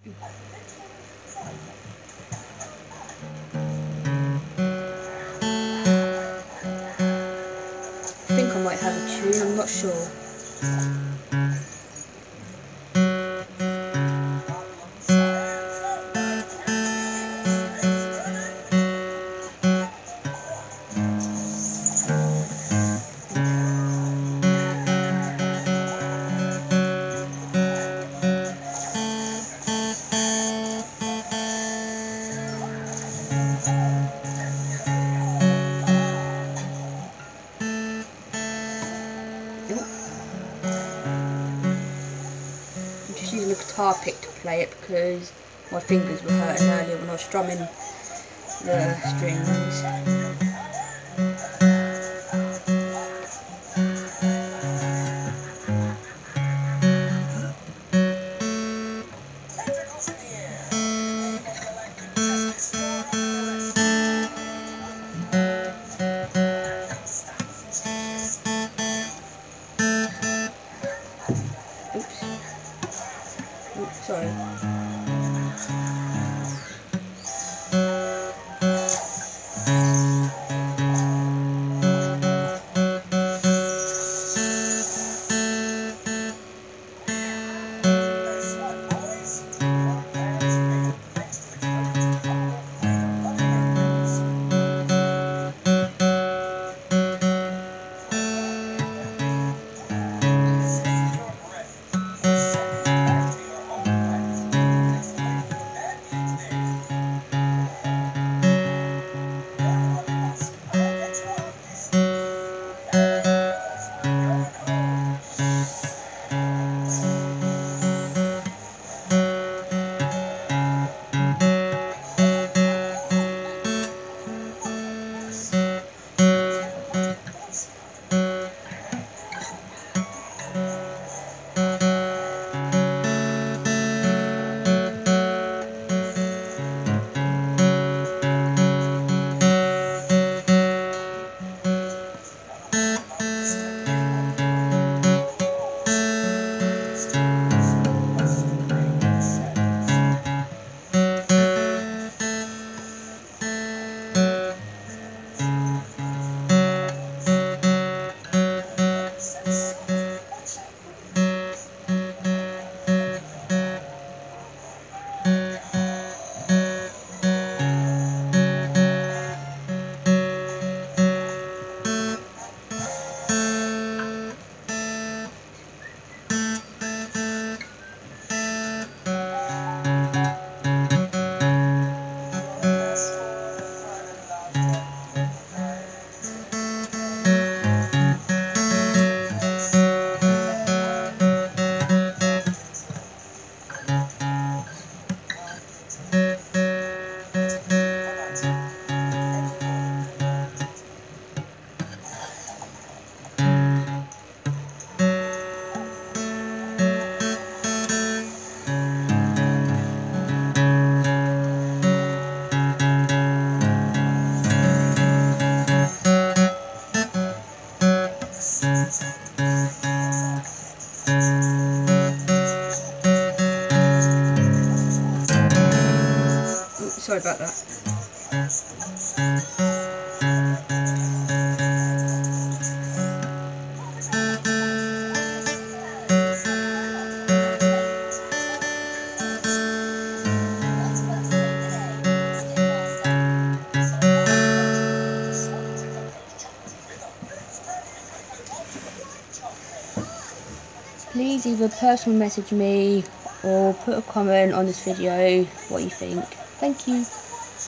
I think I might have a tune, I'm not sure. I'm just using a guitar pick to play it because my fingers were hurting earlier when I was strumming the strings. Oops, sorry. Sorry about that. Please either personal message me or put a comment on this video what you think. Thank you.